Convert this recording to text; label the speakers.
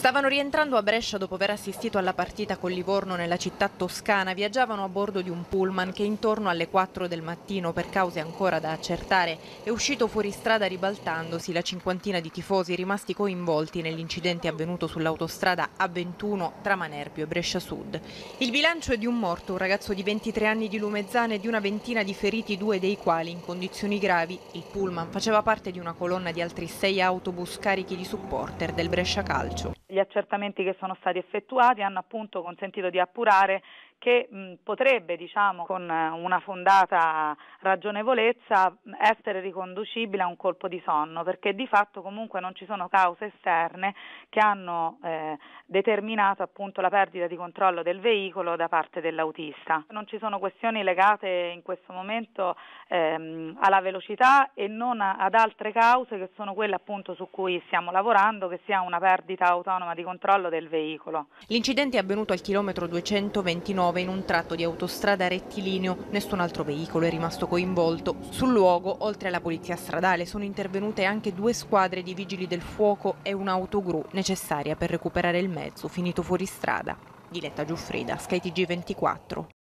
Speaker 1: Stavano rientrando a Brescia dopo aver assistito alla partita con Livorno nella città toscana. Viaggiavano a bordo di un pullman che intorno alle 4 del mattino, per cause ancora da accertare, è uscito fuori strada ribaltandosi. La cinquantina di tifosi rimasti coinvolti nell'incidente avvenuto sull'autostrada A21 tra Manerbio e Brescia Sud. Il bilancio è di un morto, un ragazzo di 23 anni di Lumezzane, e di una ventina di feriti, 2 dei quali in condizioni gravi. Il pullman faceva parte di una colonna di altri 6 autobus carichi di supporter del Brescia Calcio.
Speaker 2: Gli accertamenti che sono stati effettuati hanno appunto consentito di appurare che potrebbe, con una fondata ragionevolezza, essere riconducibile a un colpo di sonno, perché di fatto comunque non ci sono cause esterne che hanno determinato appunto la perdita di controllo del veicolo da parte dell'autista. Non ci sono questioni legate in questo momento alla velocità e non ad altre cause, che sono quelle appunto su cui stiamo lavorando, che sia una perdita autonoma di controllo del veicolo.
Speaker 1: L'incidente è avvenuto al chilometro 229 in un tratto di autostrada rettilineo. Nessun altro veicolo è rimasto coinvolto. Sul luogo, oltre alla polizia stradale, sono intervenute anche 2 squadre di vigili del fuoco e un'autogru necessaria per recuperare il mezzo finito fuori strada. Diletta Giuffrida, Sky TG24.